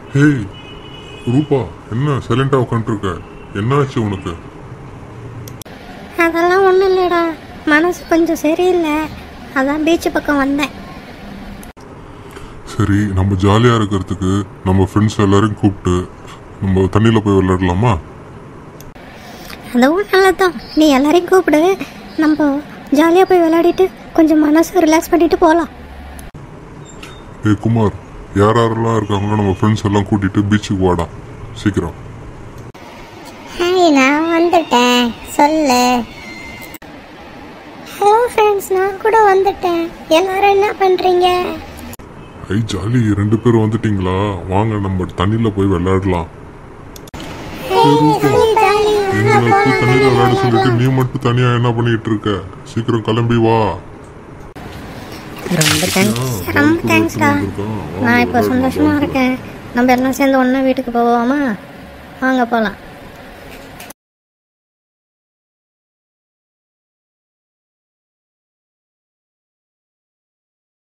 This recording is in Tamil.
ஹேய் ரூபா, என்ன சைலண்டா உட்காந்துருக்க? என்னாச்சு உனக்கு? அதெல்லாம் ஒன்றும் இல்லைடா, மனசு கொஞ்சம் சரியில்லை, அதான் பீச்சு பக்கம் வந்தேன். சரி, நம்ம ஜாலியாக இருக்கிறதுக்கு நம்ம ஃப்ரெண்ட்ஸ் எல்லாரையும் கூப்பிட்டு நம்ம தண்ணியில் போய் விளையாடலாமா? அதுவும் நல்லதுதான், நீ எல்லாரையும் கூப்பிடு, நம்ம ஜாலியாக போய் விளையாடிட்டு கொஞ்சம் மனசு ரிலாக்ஸ் பண்ணிட்டு போகலாம். ஏய் குமார், யார் யாரெல்லாம் இருக்காங்களோ நம்ம ஃப்ரெண்ட்ஸ் எல்லாம் கூட்டிகிட்டு பீச்சுக்கு வாடா சீக்கிரம். ஹாய், நான் வந்துட்டேன், சொல்லு. ஹலோ ஃப்ரெண்ட்ஸ், நான் கூட வந்துட்டேன், எல்லாரும் என்ன பண்ணுறீங்க? ஐ ஜாலி, 2 பேர் வந்துட்டீங்களா? வாங்க நம்ம தண்ணியில் போய் விளையாடலாம். தண்ணியில் விளையாட சொல்லிட்டு நீ மட்டும் தனியாக என்ன பண்ணிட்டு இருக்க? சீக்கிரம் கிளம்பி வா. ரொம்ப தேங்க்ஸ்டா, நான் இப்போ சந்தோஷமாக இருக்கேன். நம்ம எல்லாம் சேர்ந்து ஒன்றா வீட்டுக்கு போவோமா? வாங்க போகலாம்.